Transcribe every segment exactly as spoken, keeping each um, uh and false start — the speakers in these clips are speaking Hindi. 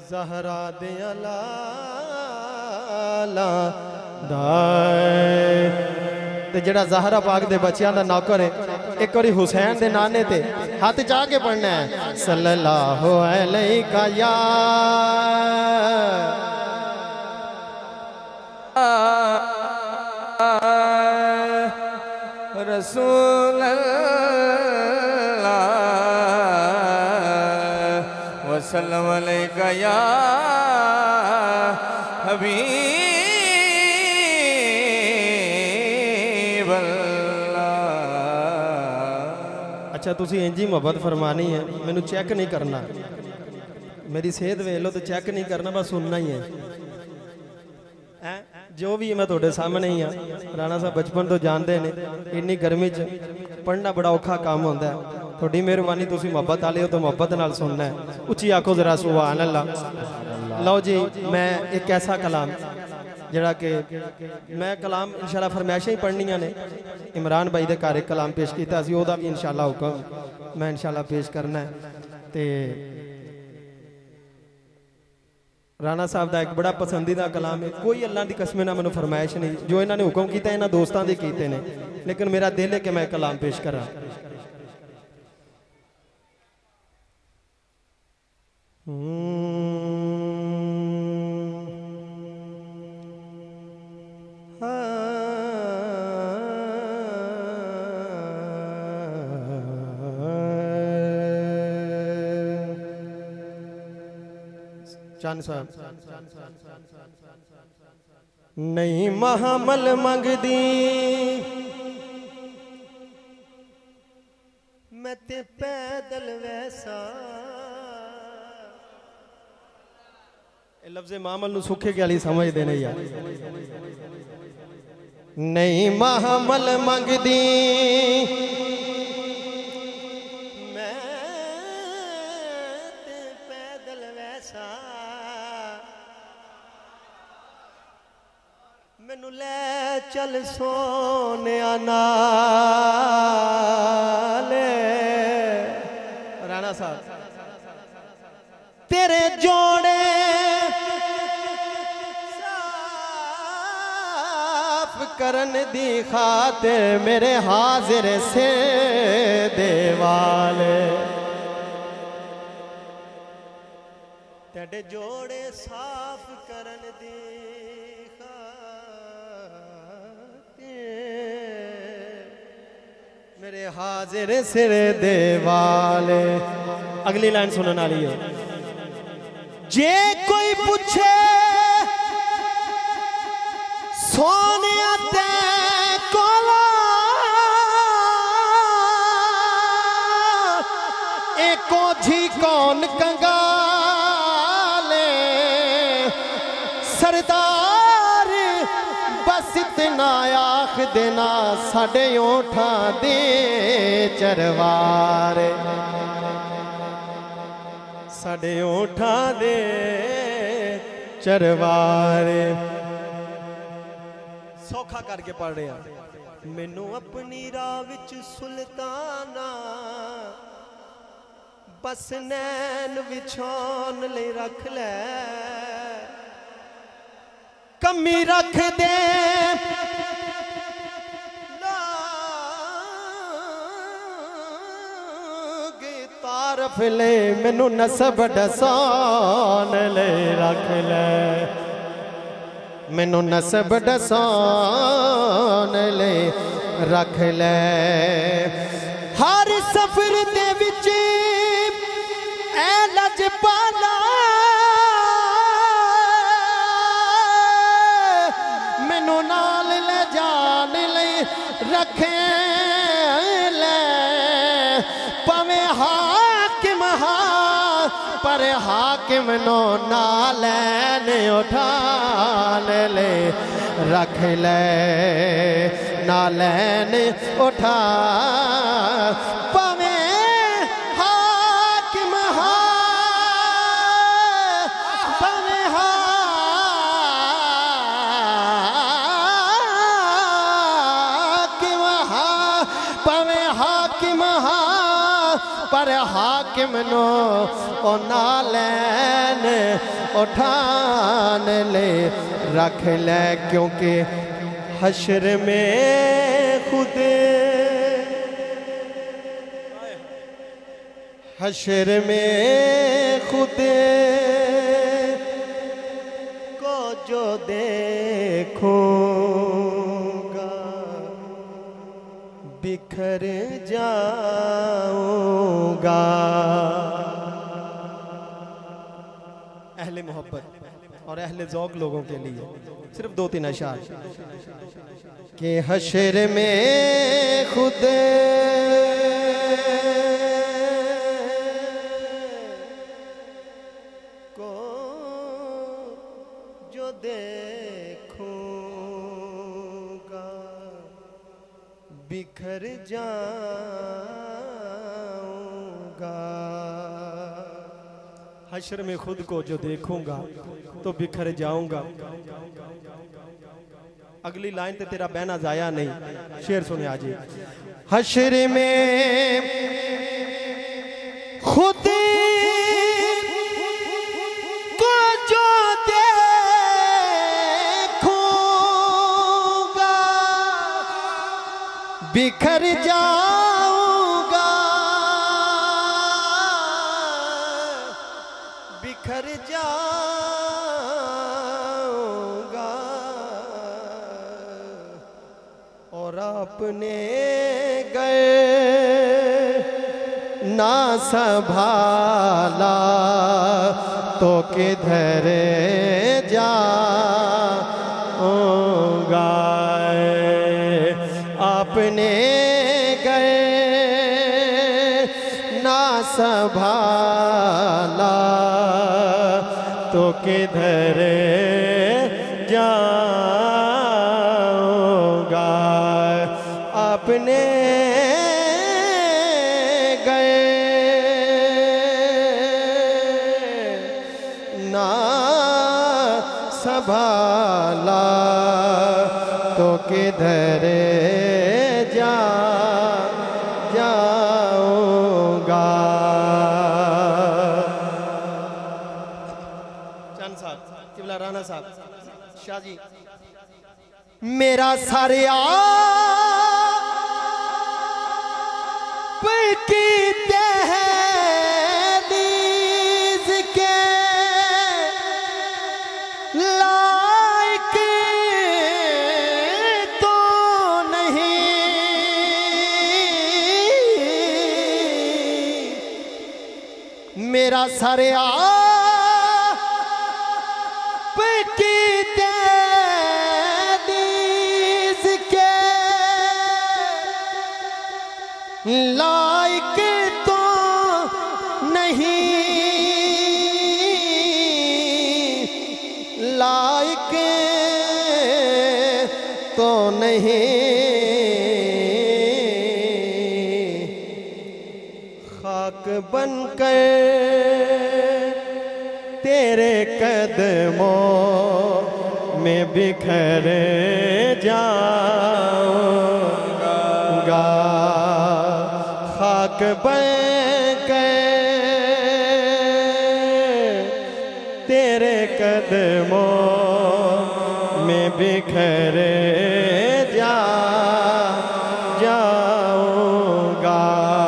ज़हरा दिया लाला दाए ते जड़ा ज़हरा पाक दे बच्चियां दा नौकर है एक बारी हुसैन दे नाने ते हाथ चा के पढ़ना है सल्लल्लाहु अलैका या रसूल अल्लाह वसल्लम अलैका या हबीब अल्लाह। अच्छा तुसी इंजी मोहब्बत फरमानी है मैनू चेक नहीं करना मेरी सेहत वेख लो तो चेक नहीं करना बस सुनना ही है जो भी मैं थोड़े सामने ही हाँ राणा साहब बचपन तो जानते हैं इन्नी गर्मी च पढ़ना बड़ा औखा काम होता है थोड़ी मेहरबानी तुसी मोहब्बत वाले हो तो मोहब्बत नाल सुनना है उच्ची आखो जरा सुभान अल्लाह। लो जी मैं एक ऐसा कलाम जड़ा कि मैं कलाम इंशाल्लाह फरमाइशें ही पढ़नियां ने इमरान भाई दे घर एक कलाम पेश किया सी ओदा भी इंशाल्लाह हुक्म मैं इंशाल्लाह पेश करना है ते राणा साहब का एक बड़ा पसंदीदा कलाम है कोई अल्लाह की कसम ना मैंने फरमाइश नहीं जो इन्होंने हुक्म किया इन्होंने दोस्तों के कीते ने लेकिन मेरा दिल है कि मैं कलाम पेश करा। चांद साहब नहीं महामल मंगदी मैं ते पैदल वैसा लफ्ज़ महामल नू सुखे के वाली समझ देने यार नहीं महामल मंगदी मैनू ले चल सोने नाल राणा साहब तेरे जोड़े साफ करन दी खातिर मेरे हाजिर से देवाले तेरे जोड़े साफ करन दी मेरे हाजिर सिर देवाले। अगली लाइन सुनने वाली है जे कोई पूछे सोने ते कोला एको जी कौन कंगाले सरदार बस इतना आख देना साढ़े ओठा दे चरवारे साढ़े ओठा दे चरवारे सौखा करके पढ़ रहे हैं मैनू अपनी राह विच सुल्ताना बस नैन विछौन ले रख ले कमी रख दे तारफ ले मैनू नसब डसान ले रख ले मैनू नसब डसान ले रख ले हर सफर दे विच ऐ लजपाला मैनू नाल ले जान ले रखे ले पवे हाकिम हा पर हाकिम नो ना लैन उठान ले रख ले ना लैन उठा पवे हाकिम हा पवे हाकिम हा पवे हाकिम हा पर हाकिम नो ओ नालैन उठान ले रख ले, क्योंकि हश्र में खुद हश्र में खुद को जो देखूंगा बिखर जाऊंगा। अहले मोहब्बत और अहले ज़ौक़ लोगों के लिए सिर्फ दो तीन अशार कि हश्र में खुद को जो देखूंगा बिखर जाऊंगा। हश्र में खुद को जो देखूंगा तो बिखर जाऊंगा। अगली लाइन ते तेरा बहना जाया नहीं, शेर सुने आज। हश्र में खुद को जो देखूंगा बिखर जाऊंगा, बिखर जाऊंगा। और अपने गए ना संभाला तो किधर जाऊंगा। अपने गए ना संभाला तो किधर जाऊंगा। अपने गए ना संभाला तो किधर जा जाऊंगा। चंद साहब, किबला राणा साहब, शाह जी। मेरा सारे आप की दहलीज के लायक तो नहीं, मेरा सारे आप की दहलीज के लायक तो नहीं, लायक तो नहीं। खाक बनकर तेरे कदमों में बिखर जाऊंगा। खाक बनकर तेरे कदमों में बिखर जा जाऊंगा।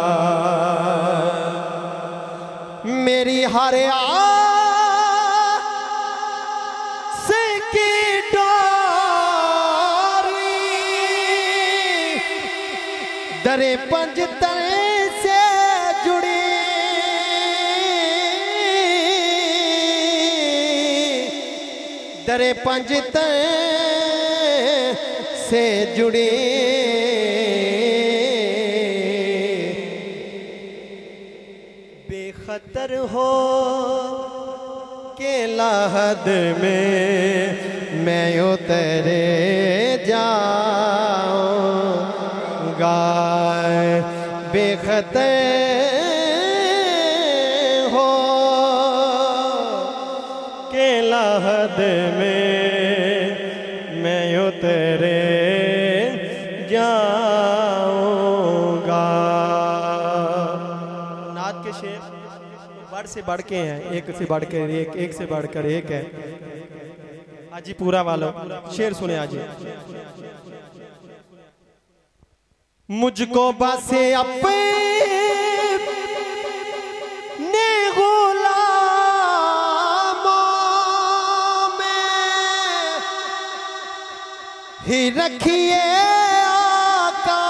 मेरी हर आस की डोरी दरे पंजतर से जुड़ी, दरे पंजतर से जुड़ी। बेखतर हो के लाहद में मैं उतरे जाऊंगा। बेखतर हो के लाहद में मैं उतरे जाऊंगा। से बढ़ के हैं, एक से बढ़कर एक, एक से बढ़कर एक है। आज जी पूरा वालों शेर सुने आज। मुझको बसे अपने गुलामों में ही रखिए आका,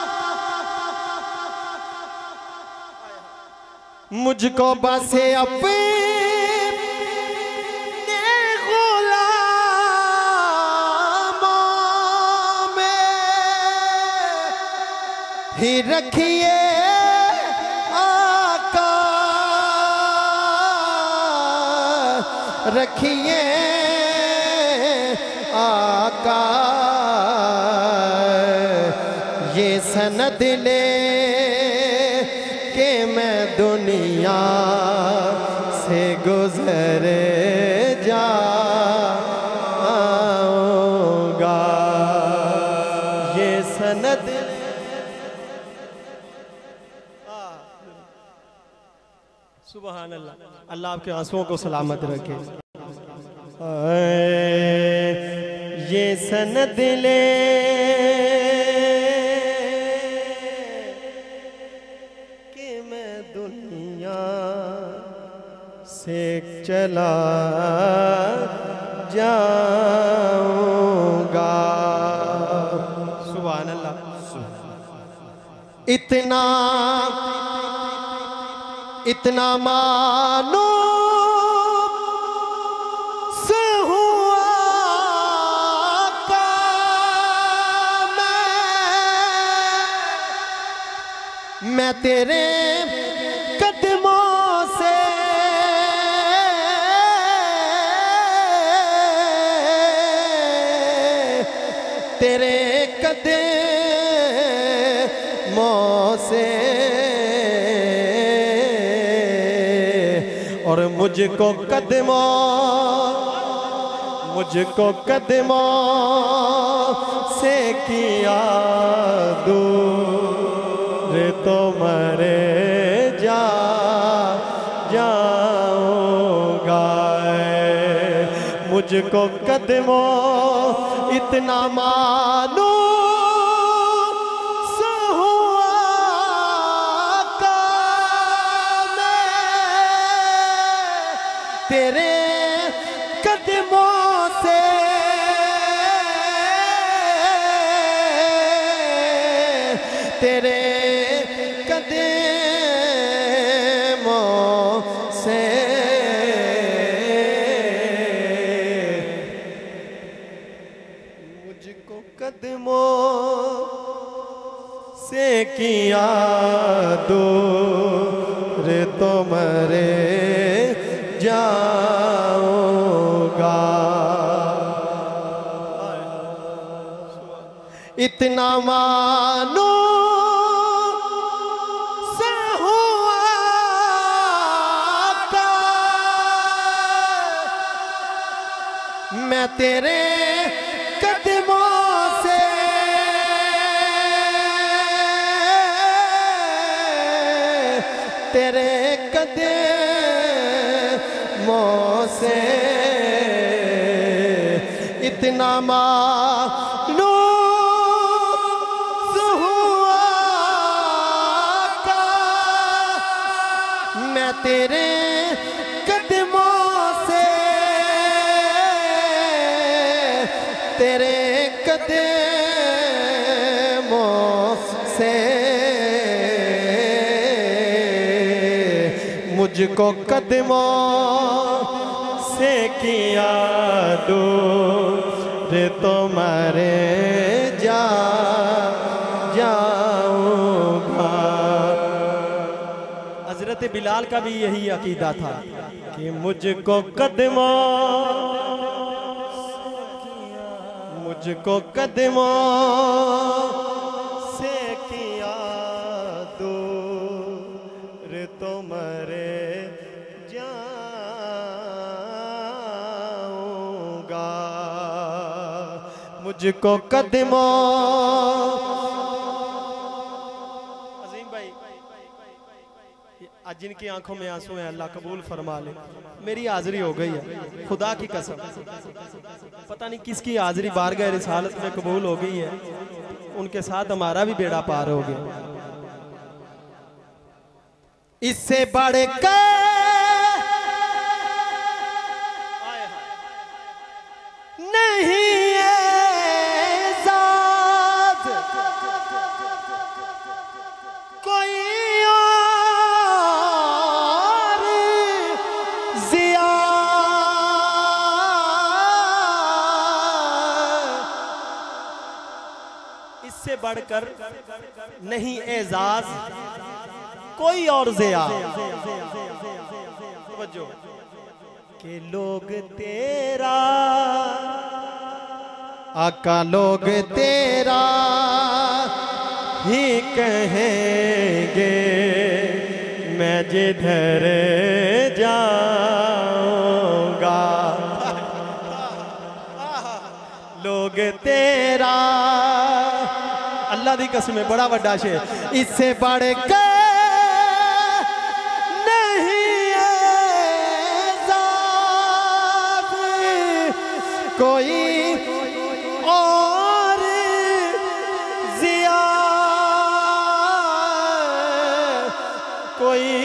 मुझको बसे अपने ही रखिए आका, रखिए आका। ये सनद ले के मैं दुनिया से गुजर जाऊंगा, ये सनद सुभान अल्लाह। अल्लाह आपके आंसुओं को सलामत रखे। ये सनद ले कि मैं दुनिया से चला जाऊंगा। सुभान अल्लाह। इतना इतना मानो से हुआ का मैं, मैं तेरे कदमों से तेरे कदमों से और मुझको कदमों मुझको कदमों से किया दूर तो मरे जा जाऊंगा। मुझको कदमों इतना मानो तेरे कदमों से तेरे कदमों से मुझको कदमों से किया दूर तो मरे जाऊंगा। इतना मानो से हुआ का मैं तेरे कदमों से तेरे कदमों से इतना मानो हुआ का मैं तेरे कदमों से तेरे कदमों से मुझको कदमों से किया दूर तो मरे जा जाऊंगा। हजरत बिलाल का भी यही अकीदा था कि मुझको कदमों मुझको कदमों से किया दूर तो मरे जाऊंगा। मुझको कदमों अजीम भाई आज जिनकी आंखों में आंसू हैं अल्लाह कबूल फरमा ले। मेरी हाजिरी हो गई है, खुदा की कसम, पता नहीं किसकी हाजिरी बारगाह रिसालत में कबूल हो गई है, उनके साथ हमारा भी बेड़ा पार हो गया। इससे बड़े का नहीं एजाज कोई और जिया, इससे बढ़कर नहीं एजाज कोई और जिया। के लोग तेरा आका लोग तेरा ही कहेंगे, मैं जिधर जाऊंगा लोग तेरा। अल्लाह दी कसम है, बड़ा बड़ा शेर। इससे बढ़ के कोई और जिया, कोई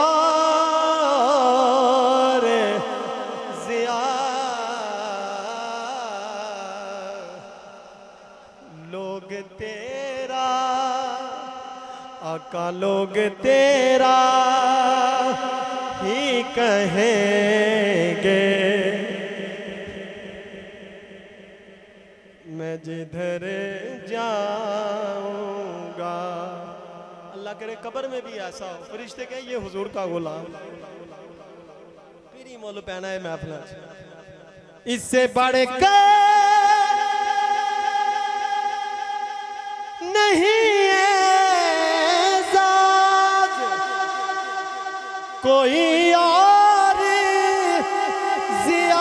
और जिया। लोग तेरा आका लोग तेरा ही कहेंगे, मैं जिधर जाऊंगा। अल्लाह करे कब्र में भी ऐसा हो, फरिश्ते कहें ये हुजूर का गुलाम, फिर ही मोल पहना है महफिल। इससे बढ़ कर नहीं एजाज कोई और जिया।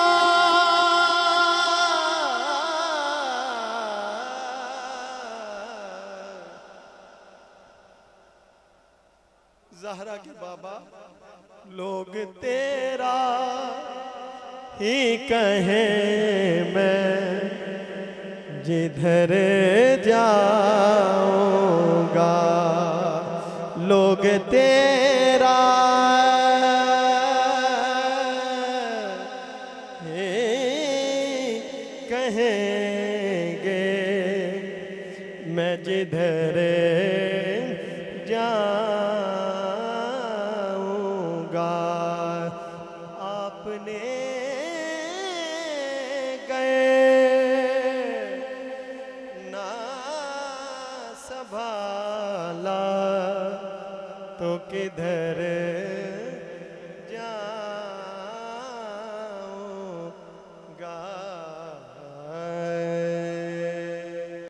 ज़हरा के बाबा लोग तेरा ही कहें, मैं जिधर जाऊंगा लोग तेरा ही कहेंगे, मैं जिधर जाऊंगा। आपने गए ना संभाला तो किधर